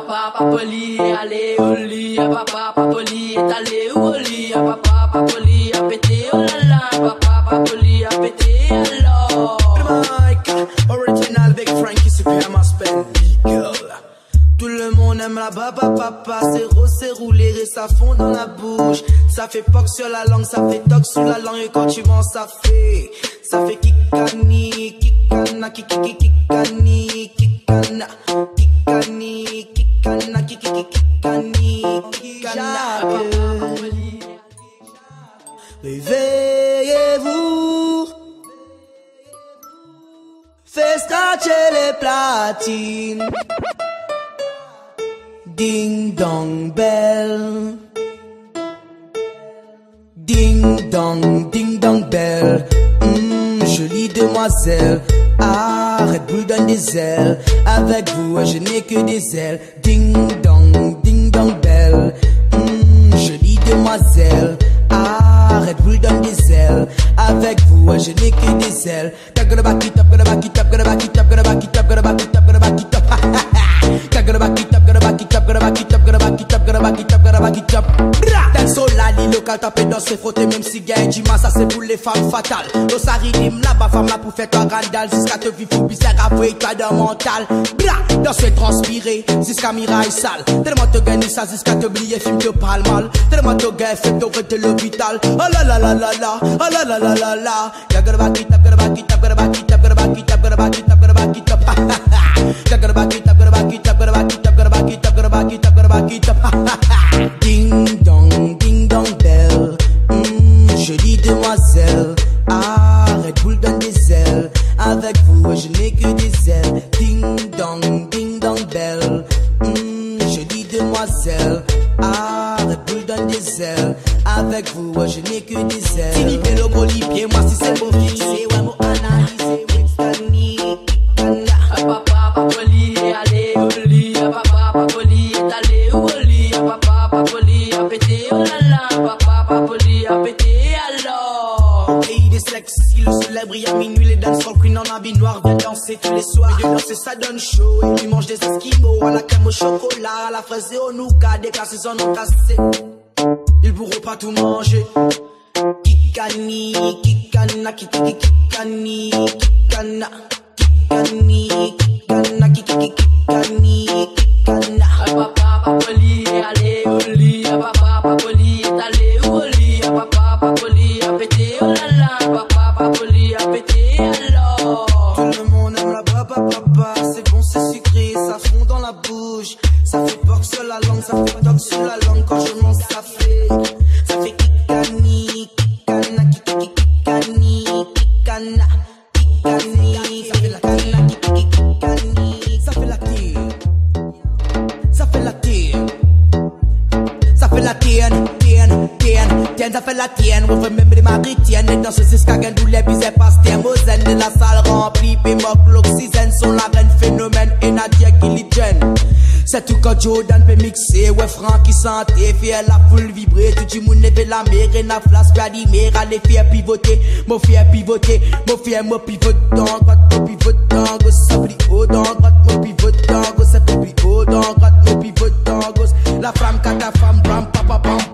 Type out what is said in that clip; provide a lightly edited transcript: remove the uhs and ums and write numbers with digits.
papa, papoli, allez au lit, papa, papoli, est allé au lit, papa, papoli, a pété, oh là là, papa, papoli, a pété, alors. Mike, original avec Frankie, super ma spend, girl. Tout le monde aime la baba papa, c'est rose, c'est roulé et ça fond dans la bouche. Ça fait poc sur la langue, ça fait toc sur la langue et quand tu manges ça fait kikani, kikana, kikani, kikana, kikani, kikana, kikani, kikana. Réveillez-vous, fais scratcher les platines. Ding dong bell, ding dong bell. Jolie demoiselle, Red Bull donne des ailes. Avec vous, je n'ai que des ailes. Ding dong bell. Jolie demoiselle, Red Bull donne des ailes. Avec vous, je n'ai que des ailes. Gonna back it up, gonna back it up, gonna back it up, gonna back it up, gonna back it up, gonna back it up. Gonna back it up, gonna back it up, gonna back it up, gonna back it up, gonna back it up, gonna back it up. Dans sol la li local tapé dans ses frotter même si gagne Jima ça c'est pour les femmes fatales. Dans sa ridim là-bas femme là pour faire toi randal jusqu'à te vivre bizarre après toi d'un mental. Dans ce transpirer jusqu'à miraille sale. Tellement te gagner ça jusqu'à te oublier film te parle mal. Tellement te gagner fait te rete l'hôpital. Oh la la la la la, oh la la la la la. Gonna back it up, gonna back it up, gonna back it up, gonna back it up, gonna back it up, gonna back it up. Gonna back it up, gonna back it up, gonna back it up, gonna back it up, gonna back it up, gonna back it up. Ding dong bell. Jolie demoiselle, Red Bull donne des ailes. Avec vous, je n'ai que des ailes. Ding dong bell. Jolie demoiselle, Red Bull donne des ailes. Avec vous, je n'ai que des ailes. Tini Bello Golipier, moi si c'est beau fixé, ouais, moi analyser, Wixtani, Papa, papoli, allez au lit, papa, papoli, est allé au lit, papa, papoli, a pété, oh là là, papa, papoli, a pété, alors. Au pays des sexes, le soleil brille à minuit, les dancehall queen en habit noir viennent danser tous les soirs. Et de danser ça donne chaud, et lui mange des esquimaux, à la crème au chocolat, à la fraise et au nougat, des glaces en entassé. Ils pourront pas tout manger. Kikani, kikana, kikani, kikana, kikana, kikana, kikani, kikana. Papa, papoli, allez au lit, papa, papoli, est allé au lit, papa, papoli, a pété, oh là là, papa, papoli, a pété, alors. Tout le monde aime la baba papa, c'est bon, c'est sucré, ça fond dans la bouche. Ça fait porc sur la langue, ça fait toc sur la langue, quand je mange ça fait kikani, kikana, kikani, kikana, kikani, ça fait la kana, kikani, ça fait la tire, ça fait la tire, ça fait la tienne, ça fait la tienne, on veut même les maritiennes, et dans ce ciscagan d'où les bisets passent, thermosène, de la salle remplie, puis moque l'oxygène, sont la reine phénomène, et Nadia Gilligan. C'est tout quand Jordan peut mixer, ouais Franck qui santé, fait la foule vibrer, tout le monde lève la mer, et la flasque peut animer, allez faire pivoter, mon fier pivoter, mon fier moi pivote dans, droite moi pivote dans, gauche ça plie haut dans, droite moi pivote dans, gauche ça plie haut dans, droite moi pivote dans, gauche, la femme quand ta femme, bram papa bam